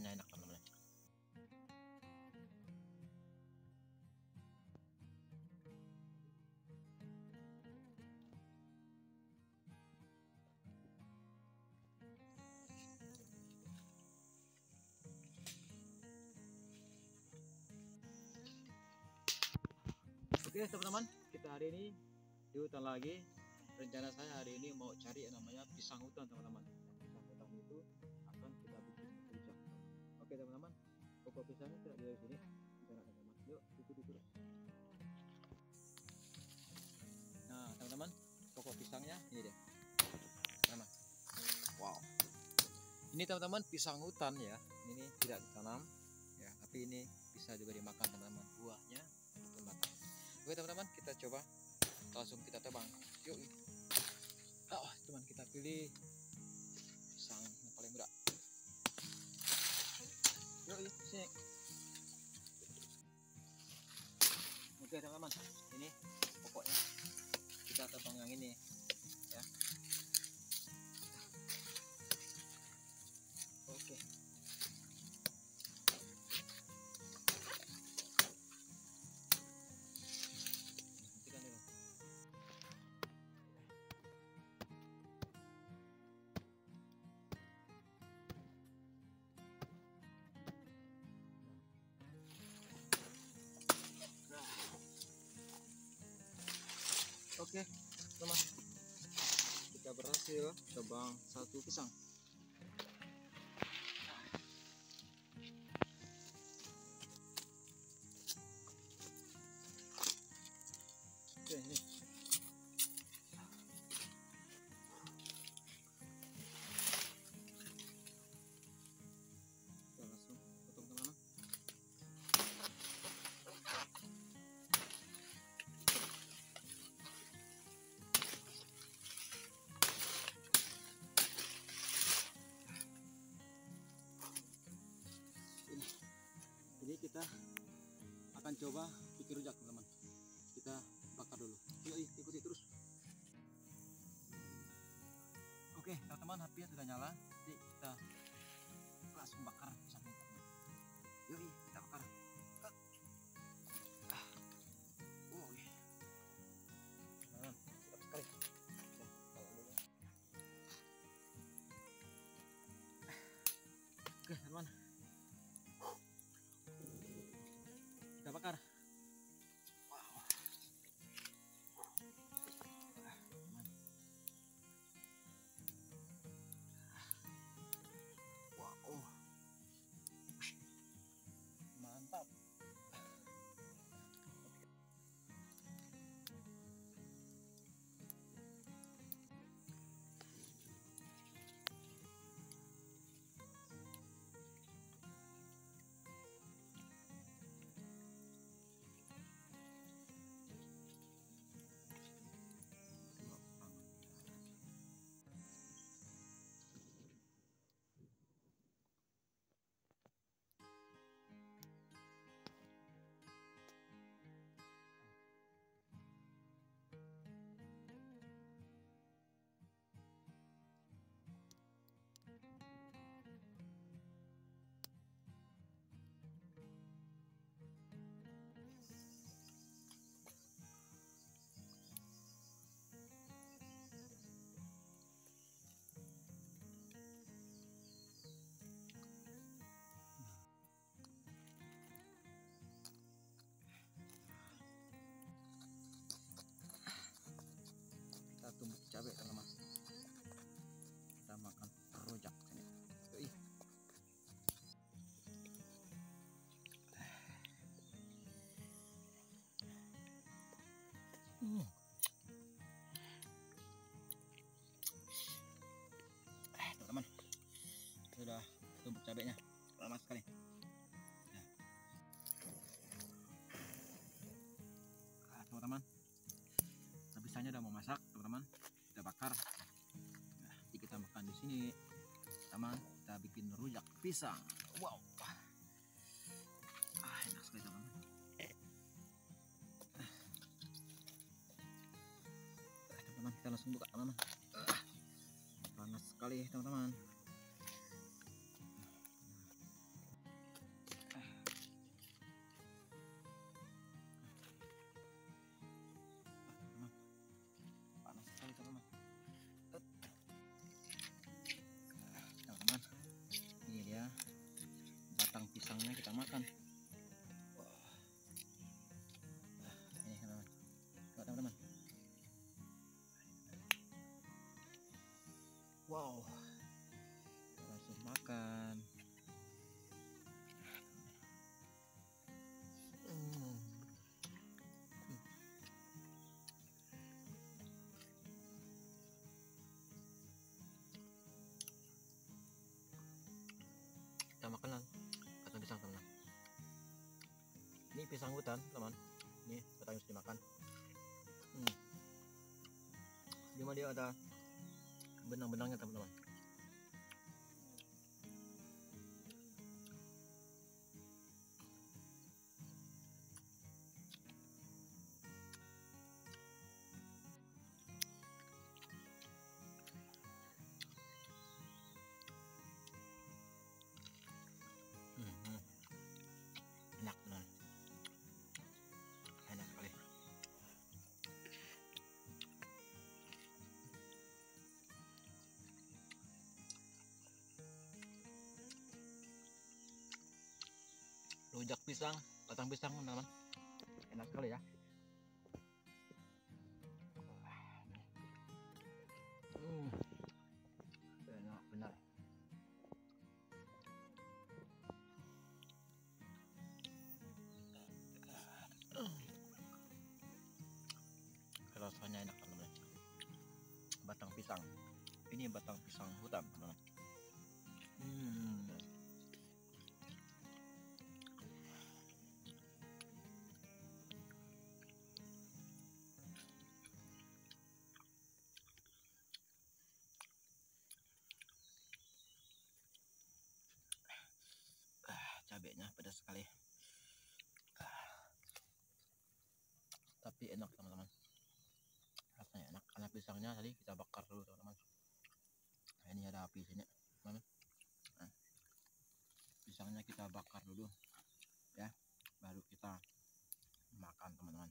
rasanya enak teman-teman. Oke teman-teman, kita hari ini di hutan lagi. Rencana saya hari ini mau cari yang namanya pisang hutan teman-teman. Pisang hutan itu akan kita bikin rujak. Oke teman-teman, pokok pisangnya tidak di sini. Teman-teman, yuk ikuti terus. Nah teman-teman, pokok pisangnya ini deh. Teman-teman, wow. Ini teman-teman pisang hutan ya. Ini tidak ditanam ya, tapi ini bisa juga dimakan teman-teman. Buahnya untuk makan. Oke teman-teman, kita coba langsung kita tebang. Yuk. Teman kita pilih pisang yang paling muda. Yuk, sini. Oke teman-teman, ini pokoknya kita tebang yang ini ya. Oke. Oke teman, kita berhasil tebang satu pisang. Oke, ini kita langsung potong teman-teman. Jadi kita akan coba bikin rujak teman-teman. Kita bakar dulu. Yuk ikuti terus. Oke teman-teman, apinya sudah nyala. Jadi kita langsung bakar pisangnya. Yuk kita bakar. Sedap sekali. Oke teman-teman, kita bakar. Wow. Wow. Mantap. Kita tumbuk cabai teman-teman. Kita makan rujak ini. Yuk. Teman-teman, sudah tumbuk cabainya lama sekali. Teman-teman, pisangnya udah mau masak teman-teman. Kita bakar. Nah, jadi kita makan di sini. Teman, kita bikin rujak pisang. Wow. Enak sekali teman-teman. Teman-teman, kita langsung buka teman-teman. Panas sekali teman-teman. Wow, langsung makan. Kita makan batang pisang teman. Ini pisang hutan teman. Ini batang harus dimakan. Cuma dia ada benang-benangnya teman-teman. Enak teman. Enak sekali. Rujak pisang, batang pisang teman-teman. Enak sekali ya. Enak benar. Rasanya enak teman-teman. Batang pisang. Ini batang pisang hutan teman-teman. Cabenya pedas sekali. Tapi enak teman-teman. Rasanya enak karena pisangnya tadi kita bakar dulu teman-teman. Nah, ini ada api sini teman-teman. Nah, pisangnya kita bakar dulu ya, baru kita makan teman-teman.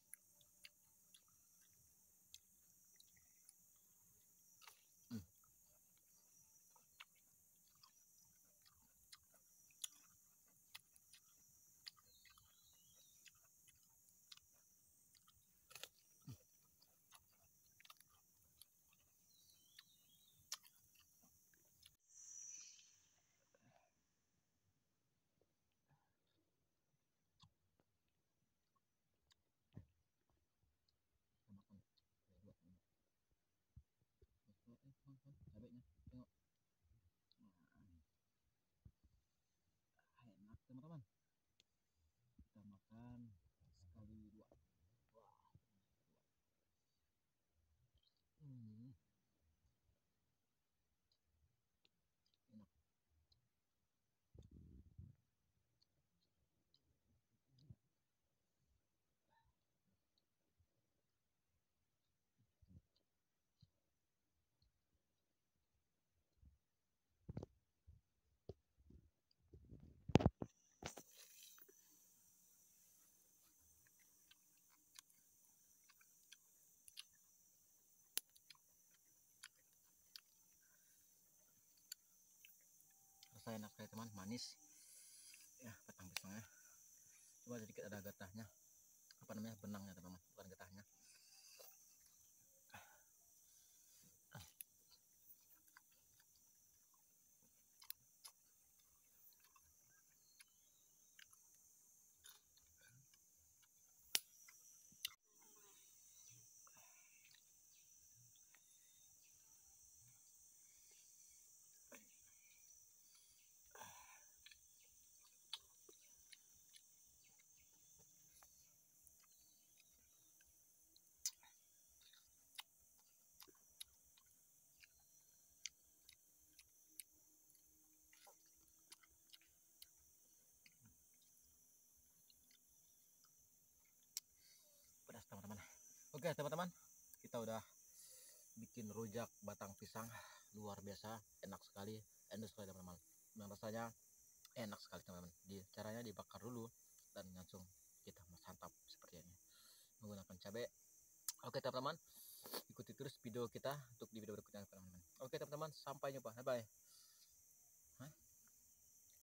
Cabenya tengok. Enak teman-teman. Kita makan sekali dua. Wah. Enak. Rasanya enak sekali teman, manis ya batang pisangnya. Coba sedikit ada getahnya, apa namanya, benangnya teman-teman, bukan getahnya. Pedas teman-teman. Oke teman-teman, kita udah bikin rujak batang pisang, luar biasa, enak sekali, enak sekali teman-teman. Dan rasanya enak sekali teman-teman. Caranya dibakar dulu dan langsung kita santap seperti ini menggunakan cabai. Oke teman-teman, ikuti terus video kita untuk di video berikutnya teman-teman. Oke teman-teman, sampai jumpa, bye bye.